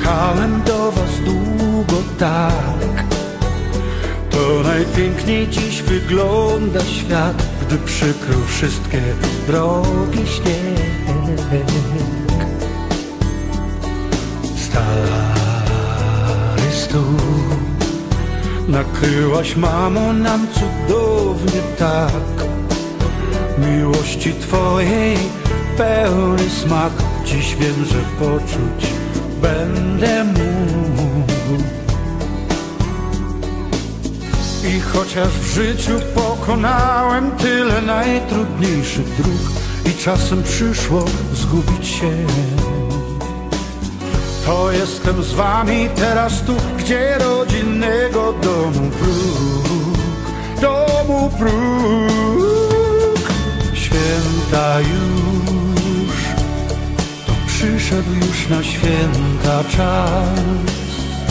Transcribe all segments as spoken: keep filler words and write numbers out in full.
czekałem do was długo tak. To najpiękniej dziś wygląda świat, gdy przykrył wszystkie drogi śnieg. Stary stół nakryłaś, mamo, nam cudownie tak. Miłości twojej pełny smak, dziś wiem, że poczuć będę mógł. I chociaż w życiu pokonałem tyle najtrudniejszych dróg i czasem przyszło zgubić się, to jestem z wami teraz tu, gdzie rodzinnego domu próg, domu próg. Święta już, to przyszedł już na święta czas.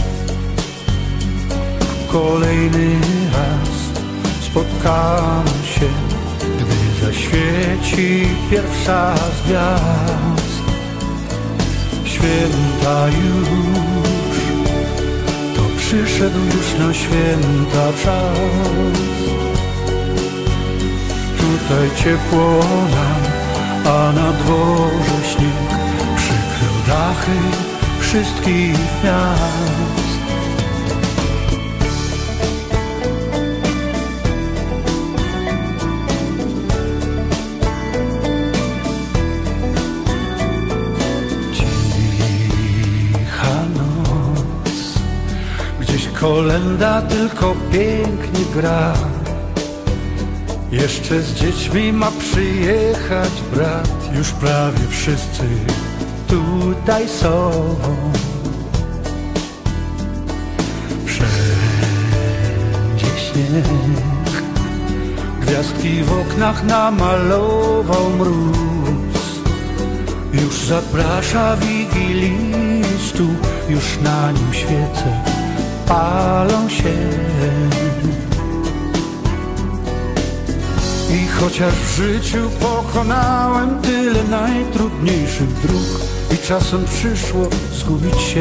Kolejny raz spotkamy się, gdy zaświeci pierwsza z gwiazd. Święta już, to przyszedł już na święta czas. Tutaj ciepło nam, a na dworze śnieg przykrył dachy wszystkich miast. Kolenda tylko pięknie gra. Jeszcze z dziećmi ma przyjechać brat. Już prawie wszyscy tutaj są. Wszędzie śnieg, gwiazdki w oknach namalował mróz. Już zaprasza wigilistu, już na nim świece palą się. I chociaż w życiu pokonałem tyle najtrudniejszych dróg i czasem przyszło zgubić się,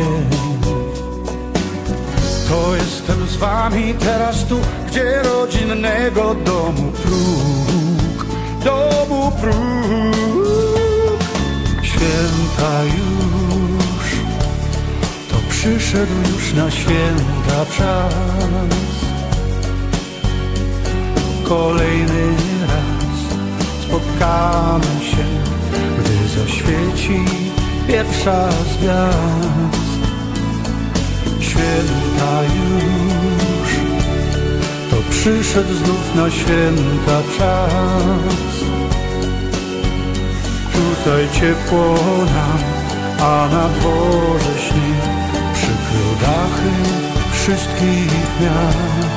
to jestem z wami teraz tu, gdzie rodzinnego domu próg, domu próg. Święta już, przyszedł już na święta czas. Kolejny raz spotkamy się, gdy zaświeci pierwsza z gwiazd. Święta już, to przyszedł znów na święta czas. Tutaj ciepło nam, a na dworze śnieg przykrył dachy wszystkich miast.